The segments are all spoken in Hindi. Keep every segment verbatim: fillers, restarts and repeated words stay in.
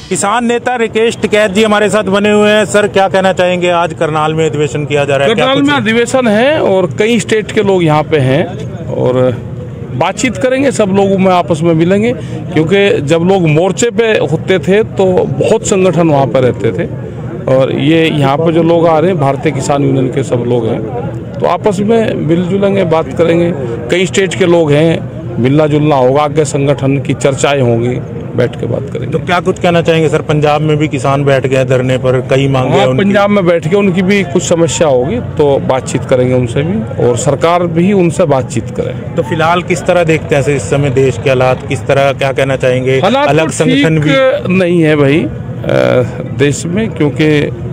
किसान नेता राकेश टिकैत जी हमारे साथ बने हुए हैं। सर, क्या कहना चाहेंगे? आज करनाल में अधिवेशन किया जा रहा है। करनाल में अधिवेशन है और कई स्टेट के लोग यहाँ पे हैं और बातचीत करेंगे। सब लोगों में आपस में मिलेंगे, क्योंकि जब लोग मोर्चे पे होते थे तो बहुत संगठन वहाँ पे रहते थे और ये यहाँ पे जो लोग आ रहे हैं भारतीय किसान यूनियन के सब लोग हैं, तो आपस में मिलजुलेंगे, बात करेंगे। कई स्टेट के लोग हैं, मिलना जुलना होगा, आगे संगठन की चर्चाएं होंगी, बैठ के बात करेंगे। तो क्या कुछ कहना चाहेंगे सर? पंजाब में भी किसान बैठ गए धरने पर, कई मांगे हैं उनकी। पंजाब में बैठ के उनकी भी कुछ समस्या होगी तो बातचीत करेंगे उनसे भी, और सरकार भी उनसे बातचीत करे। तो फिलहाल किस तरह देखते हैं इस समय देश के हालात? किस तरह, क्या कहना चाहेंगे? अलग संगठन भी नहीं है भाई देश में, क्योंकि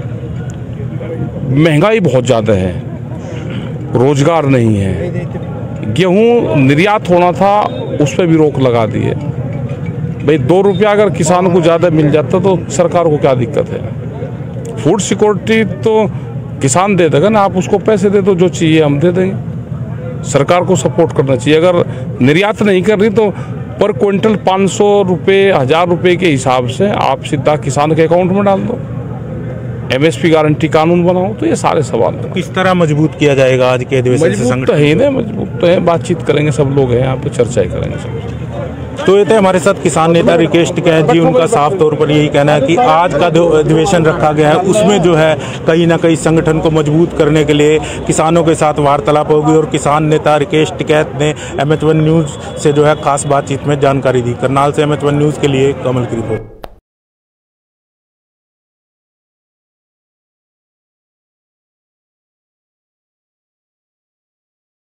महंगाई बहुत ज़्यादा है, रोजगार नहीं है। गेहूं निर्यात होना था, उस पर भी रोक लगा दी है। भाई दो रुपया अगर किसान को ज़्यादा मिल जाता तो सरकार को क्या दिक्कत है? फूड सिक्योरिटी तो किसान दे देगा ना, आप उसको पैसे दे दो, जो चाहिए हम दे देंगे। सरकार को सपोर्ट करना चाहिए। अगर निर्यात नहीं कर रही तो पर क्विंटल पाँच सौ रुपये हजार रुपये के हिसाब से आप सीधा किसान के अकाउंट में डाल दो, एमएसपी गारंटी कानून बनाओ। तो ये सारे सवाल तो किस तरह मजबूत किया जाएगा आज के अधिवेशन से? मजबूत तो है ना, मजबूत तो है, बातचीत करेंगे, सब लोग हैं यहाँ पे, चर्चाएं करेंगे सब। तो ये थे हमारे साथ किसान नेता राकेश टिकैत जी। उनका साफ तौर पर यही कहना है कि आज का जो अधिवेशन रखा गया है उसमें जो है कहीं ना कहीं संगठन को मजबूत करने के लिए किसानों के साथ वार्तालाप होगी। और किसान नेता राकेश टिकैत ने एम एच वन न्यूज़ से जो है खास बातचीत में जानकारी दी। करनाल से एम एच वन न्यूज़ के लिए कमल की रिपोर्ट।